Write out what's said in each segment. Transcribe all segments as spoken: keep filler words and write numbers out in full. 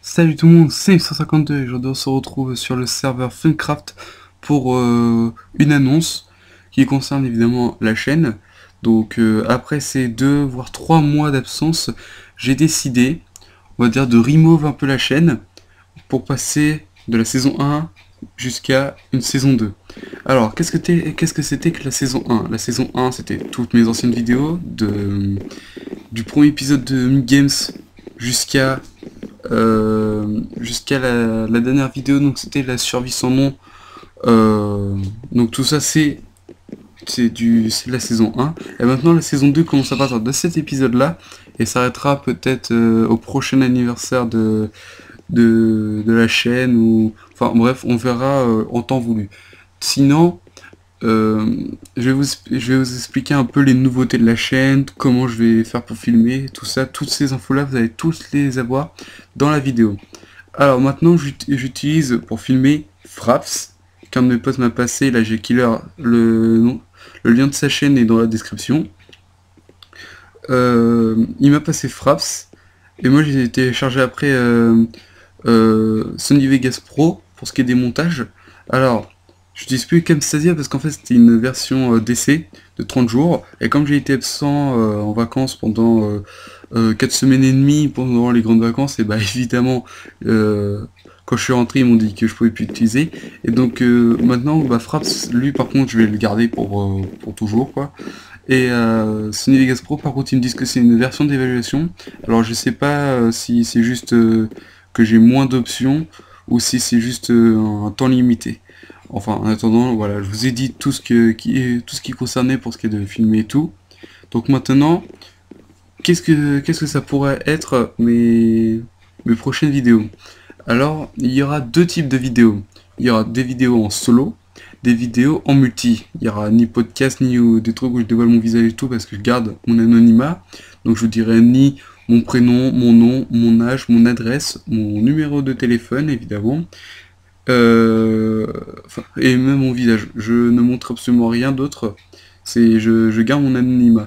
Salut tout le monde, c'est cent cinquante-deux et aujourd'hui on se retrouve sur le serveur Funcraft pour euh, une annonce qui concerne évidemment la chaîne. Donc euh, après ces deux voire trois mois d'absence, j'ai décidé, on va dire, de remove un peu la chaîne pour passer de la saison un jusqu'à une saison deux. Alors qu'est-ce que t'es- qu'est-ce que c'était que la saison un? La saison un, c'était toutes mes anciennes vidéos, de, du premier épisode de Mi Games jusqu'à euh, jusqu'à la, la dernière vidéo, donc c'était la survie sans nom. Euh, donc tout ça c'est c'est du c'est de la saison un. Et maintenant la saison deux commence à partir de cet épisode là et s'arrêtera peut-être euh, au prochain anniversaire de, de, de la chaîne, ou enfin bref, on verra euh, en temps voulu. Sinon, euh, je vais vous, je vais vous expliquer un peu les nouveautés de la chaîne, comment je vais faire pour filmer, tout ça, toutes ces infos-là, vous allez tous les avoir dans la vidéo. Alors maintenant, j'ut- j'utilise pour filmer Fraps, qu'un de mes potes m'a passé, là j'ai Killer, le, nom- le lien de sa chaîne est dans la description. Euh, il m'a passé Fraps, et moi j'ai téléchargé après euh, euh, Sony Vegas Pro pour ce qui est des montages. Alors, j'utilise plus Camtasia parce qu'en fait c'était une version euh, d'essai de trente jours, et comme j'ai été absent euh, en vacances pendant euh, euh, quatre semaines et demie pendant les grandes vacances, et bah évidemment euh, quand je suis rentré ils m'ont dit que je pouvais plus l'utiliser, et donc euh, maintenant bah Fraps, lui par contre je vais le garder pour, euh, pour toujours quoi. Et euh, Sony Vegas Pro, par contre, ils me disent que c'est une version d'évaluation. Alors, je sais pas euh, si c'est juste euh, que j'ai moins d'options ou si c'est juste euh, un temps limité. Enfin, en attendant, voilà, je vous ai dit tout ce que, qui est, tout ce qui concernait pour ce qui est de filmer et tout. Donc maintenant, qu'est-ce que, qu'est-ce que ça pourrait être mes, mes prochaines vidéos? Alors, il y aura deux types de vidéos. Il y aura des vidéos en solo, des vidéos en multi. Il y aura ni podcast, ni euh, des trucs où je dévoile mon visage et tout, parce que je garde mon anonymat. Donc je vous dirai ni mon prénom, mon nom, mon âge, mon adresse, mon numéro de téléphone, évidemment. Euh, enfin, et même mon visage. Je ne montre absolument rien d'autre. C'est, je, je garde mon anonymat.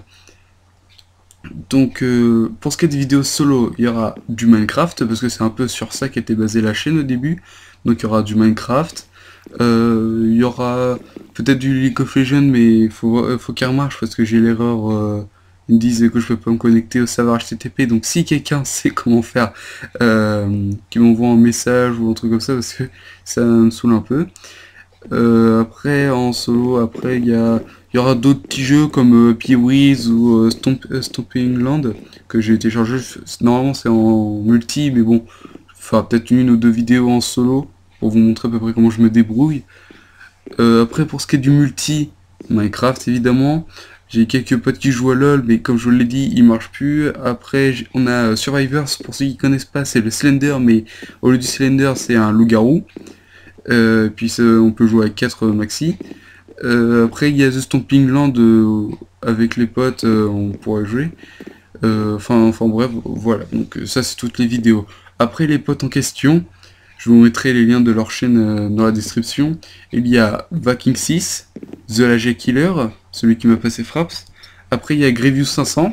Donc euh, pour ce qui est des vidéos solo, il y aura du Minecraft, parce que c'est un peu sur ça qu'était basée la chaîne au début. Donc il y aura du Minecraft, euh, il y aura peut-être du League of Legends, mais il faut, euh, faut qu'elle remarche parce que j'ai l'erreur, euh, ils me disent que je peux pas me connecter au serveur H T T P, donc si quelqu'un sait comment faire, euh, qui m'envoie un message ou un truc comme ça, parce que ça me saoule un peu. Euh, après, en solo, après, il y a, il y aura d'autres petits jeux comme euh, Peewees ou euh, Stomp, euh, Stomping Land que j'ai téléchargé. Normalement, c'est en multi, mais bon, enfin peut-être une ou deux vidéos en solo pour vous montrer à peu près comment je me débrouille. Euh, après, pour ce qui est du multi, Minecraft évidemment. J'ai quelques potes qui jouent à LoL, mais comme je vous l'ai dit, il marche plus. Après, j- on a Survivors, pour ceux qui connaissent pas, c'est le Slender, mais au lieu du Slender, c'est un loup-garou. Euh, puis ça, on peut jouer à quatre maxi. Euh, après, il y a The Stomping Land euh, avec les potes, euh, on pourrait jouer. Euh, Enfin, enfin bref, voilà. Donc euh, ça, c'est toutes les vidéos. Après, les potes en question, je vous mettrai les liens de leur chaîne euh, dans la description. Il y a Vaking six, The Lager Killer, celui qui m'a passé Fraps. Après, il y a Grievous cinq cents.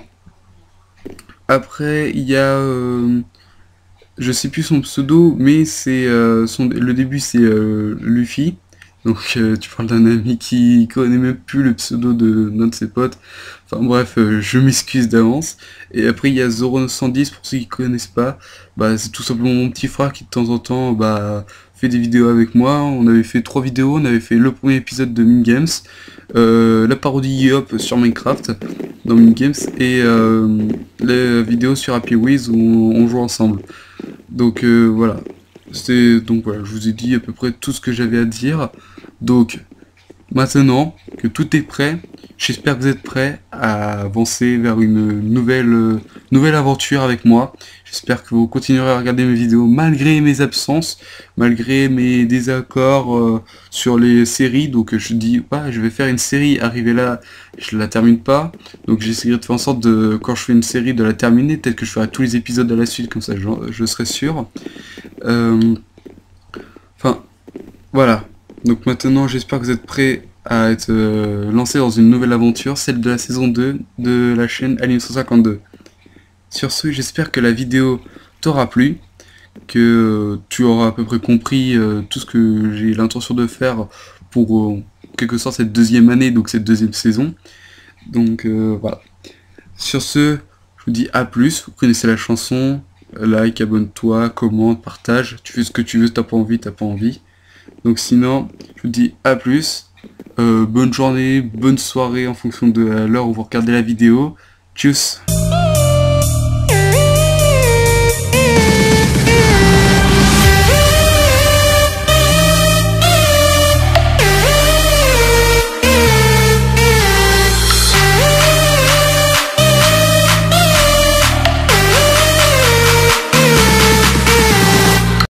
Après, il y a... euh, je sais plus son pseudo, mais c'est euh, son le début c'est euh, Luffy. Donc euh, tu parles d'un ami qui connaît même plus le pseudo de l'un de ses potes. Enfin bref, euh, je m'excuse d'avance. Et après il y a Zoro neuf cent dix, pour ceux qui connaissent pas. Bah c'est tout simplement mon petit frère qui de temps en temps bah fait des vidéos avec moi. On avait fait trois vidéos, on avait fait le premier épisode de Min Games, euh, la parodie Yop sur Minecraft dans Min Games, et euh, les vidéos sur Happy Wheels où on joue ensemble. Donc euh, voilà, c'est donc voilà, je vous ai dit à peu près tout ce que j'avais à dire. Donc maintenant que tout est prêt, j'espère que vous êtes prêts à avancer vers une nouvelle euh, nouvelle aventure avec moi. J'espère que vous continuerez à regarder mes vidéos malgré mes absences, malgré mes désaccords euh, sur les séries. Donc je dis pas, je vais faire une série, arriver là, je la termine pas. Donc j'essaierai de faire en sorte de, quand je fais une série, de la terminer. Peut-être que je ferai tous les épisodes à la suite, comme ça je, je serai sûr. Euh, Enfin, voilà. Donc maintenant, j'espère que vous êtes prêts à être euh, lancés dans une nouvelle aventure, celle de la saison deux de la chaîne Alien cent cinquante-deux. Sur ce, j'espère que la vidéo t'aura plu, que euh, tu auras à peu près compris euh, tout ce que j'ai l'intention de faire pour euh, en quelque sorte cette deuxième année, donc cette deuxième saison. Donc euh, voilà. Sur ce, je vous dis à plus, vous connaissez la chanson, like, abonne-toi, commente, partage, tu fais ce que tu veux, si t'as pas envie, t'as pas envie. Donc sinon, je vous dis à plus, euh, bonne journée, bonne soirée en fonction de l'heure où vous regardez la vidéo. Tchuss.